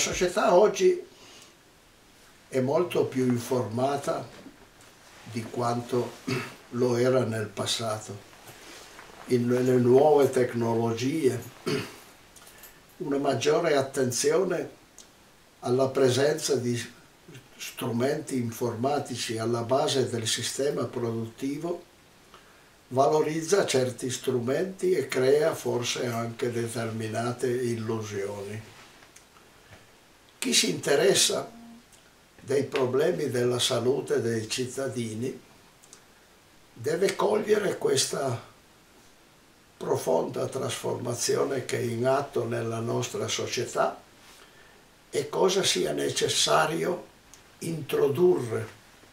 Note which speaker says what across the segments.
Speaker 1: società oggi è molto più informata di quanto lo era nel passato. Nelle nuove tecnologie, una maggiore attenzione alla presenza di strumenti informatici alla base del sistema produttivo valorizza certi strumenti e crea forse anche determinate illusioni. Chi si interessa dei problemi della salute dei cittadini deve cogliere questa profonda trasformazione che è in atto nella nostra società e cosa sia necessario introdurre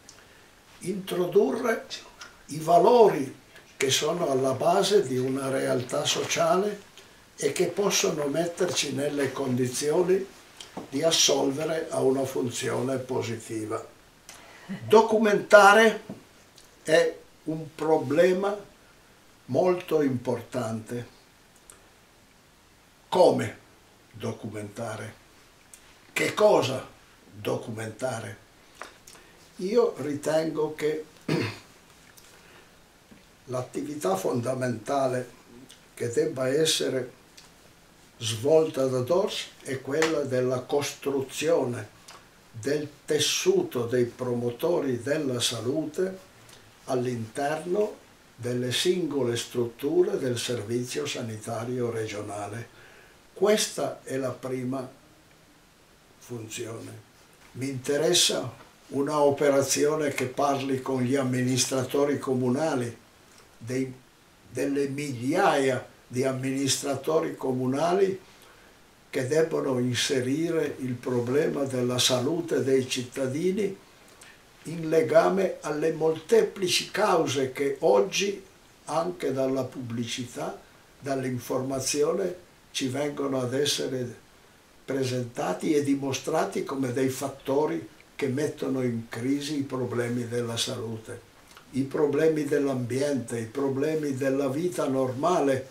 Speaker 1: i valori che sono alla base di una realtà sociale e che possono metterci nelle condizioni di assolvere a una funzione positiva. Documentare è un problema molto importante. Come documentare? Che cosa documentare? Io ritengo che l'attività fondamentale che debba essere svolta da DORS è quella della costruzione del tessuto dei promotori della salute all'interno delle singole strutture del servizio sanitario regionale. Questa è la prima funzione. Mi interessa una operazione che parli con gli amministratori comunali, delle migliaia di amministratori comunali che debbono inserire il problema della salute dei cittadini in legame alle molteplici cause che oggi, anche dalla pubblicità, dall'informazione, ci vengono ad essere presentati e dimostrati come dei fattori che mettono in crisi i problemi della salute, i problemi dell'ambiente, i problemi della vita normale,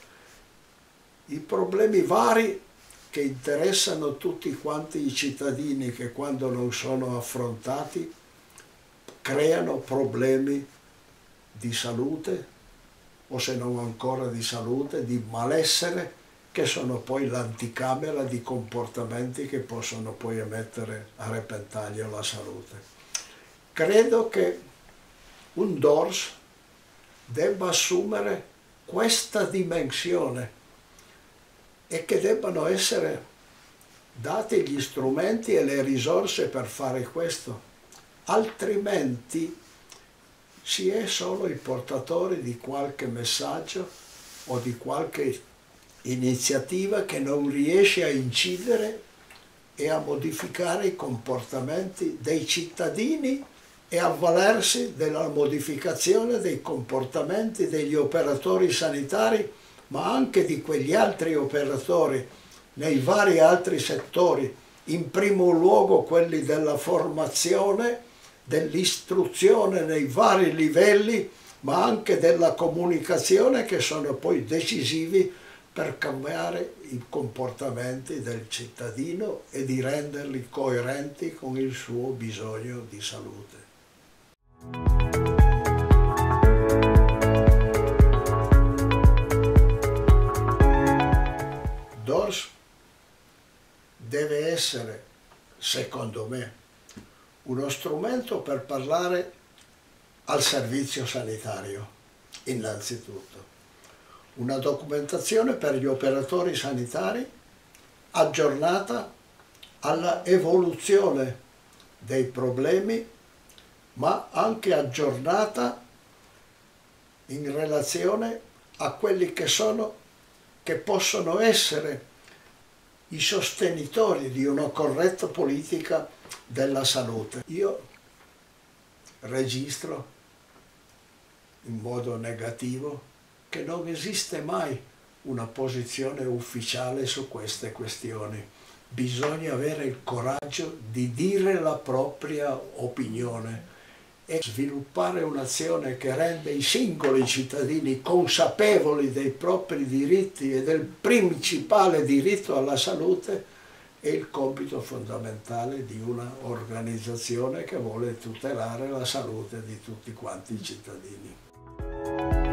Speaker 1: i problemi vari che interessano tutti quanti i cittadini che quando non sono affrontati creano problemi di salute o se non ancora di salute, di malessere che sono poi l'anticamera di comportamenti che possono poi mettere a repentaglio la salute. Credo che un DORS debba assumere questa dimensione e che debbano essere dati gli strumenti e le risorse per fare questo. Altrimenti si è solo i portatori di qualche messaggio o di qualche iniziativa che non riesce a incidere e a modificare i comportamenti dei cittadini e avvalersi della modificazione dei comportamenti degli operatori sanitari, ma anche di quegli altri operatori nei vari altri settori, in primo luogo quelli della formazione, dell'istruzione nei vari livelli, ma anche della comunicazione, che sono poi decisivi per cambiare i comportamenti del cittadino e di renderli coerenti con il suo bisogno di salute. DORS deve essere, secondo me, uno strumento per parlare al servizio sanitario, innanzitutto. Una documentazione per gli operatori sanitari aggiornata alla evoluzione dei problemi, ma anche aggiornata in relazione a quelli che possono essere i sostenitori di una corretta politica della salute. Io registro in modo negativo che non esiste mai una posizione ufficiale su queste questioni. Bisogna avere il coraggio di dire la propria opinione e sviluppare un'azione che rende i singoli cittadini consapevoli dei propri diritti e del principale diritto alla salute è il compito fondamentale di una organizzazione che vuole tutelare la salute di tutti quanti i cittadini.